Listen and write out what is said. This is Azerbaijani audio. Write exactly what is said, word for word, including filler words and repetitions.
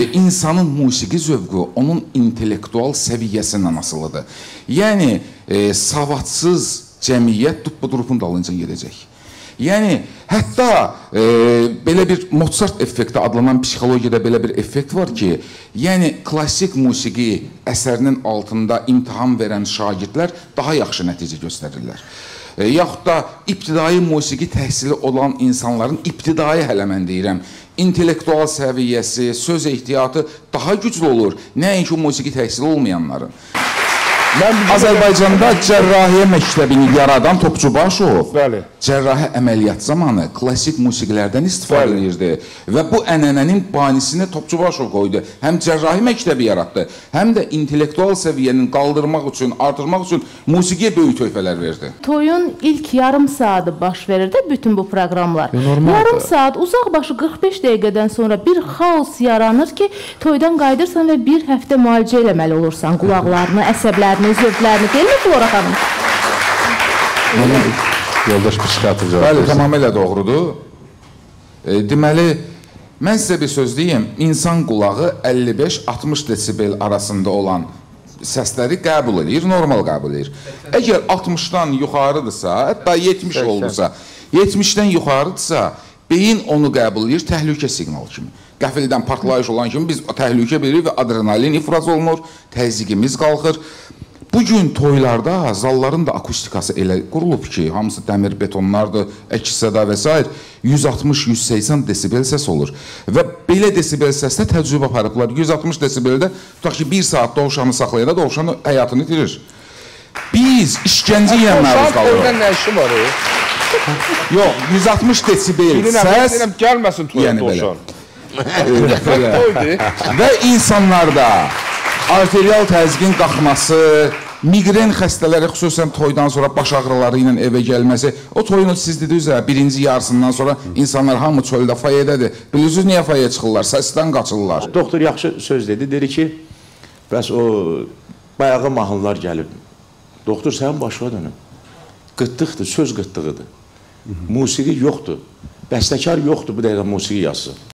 insanın musiqi zövqü onun intellektual səviyyəsindən asılıdır. Yəni, e, savadsız cəmiyyət dup-budurupun dalınca gedəcək. Yəni, hətta e, belə bir Mozart effekti adlanan psixologiyada belə bir effekt var ki, yəni klassik musiqi əsərinin altında imtahan verən şagirdlər daha yaxşı nəticə göstərirlər. E, yaxud da ibtidai musiqi təhsili olan insanların ibtidai hələ mən deyirəm, intellektual səviyyəsi, söz ehtiyatı daha güclü olur, nəinki musiqi təhsili olmayanların. Azərbaycanda cərrahiyyə məktəbini yaradan Topçubaşov cərrahi əməliyyat zamanı klassik musiqilərdən istifadə edirdi və bu ənənənin banisini Topçubaşov qoydu. Həm cərrahi məktəbi yaratdı, həm də intellektual səviyyənin qaldırmaq üçün, artırmaq üçün musiqiyə böyük töhfələr verdi. Toyun ilk yarım saatı baş verir də bütün bu proqramlar. Yarım saat, uzaq başı qırx beş dəqiqədən sonra bir xaos yaranır ki, toydan qayıdırsan və bir həftə müalicə eləməli olursan qulaqlarını, əsəblərini, zövqlərini, deyilmi Flora xanım? Yoldaş psixiyatr cavab versin. Bəli, tamamilə doğrudur. E, deməli, mən sizə bir söz deyim, insan qulağı əlli beş altmış desibel arasında olan səsləri qəbul edir, normal qəbul edir. Əgər altmışdan yuxarıdırsa, hətta yetmiş olursa, yetmişdən yuxarıdırsa, beyin onu qəbul edir təhlükə siqnalı kimi. Qəfildən partlayış olan kimi biz təhlükə bilirik və adrenalin ifraz olunur, təzyiqimiz qalxır. Bugün toylarda zalların da akustikası elə qurulub ki, hamısı dəmir betonlardır, əks-səda və s. yüz altmış yüz səksən desibel səs olur. Və belə desibel səsdə təcrübə aparıblar. yüz altmış desibeldə tutaq ki, bir saat dovşanı saxlayanda dovşanı həyatını itirir. Biz işgəncə ilə məruz qalırıq. Orada nə işi var o? Yox, yüz altmış desibel səs... Gəlməsin toya dovşan. Və insanlarda arterial təzyiqin qalxması, migren xəstələri xüsusən toydan sonra baş ağrıları ilə evə gəlməsi, o toyun siz dediniz ya, birinci yarısından sonra insanlar hamı çöldə fayədədir. Bilirsiniz niyə fayəyə çıxırlar? Səsdən qaçırlar. Doktor yaxşı söz dedi, dedi ki, bəs o bayağı mahnılar gəlib. Doktor sənin başına dönüm. Qıtlıqdır, söz qıtlığıdır. Musiqi yoxdur. Bəstəkar yoxdur bu dəqiqə musiqi yazsın.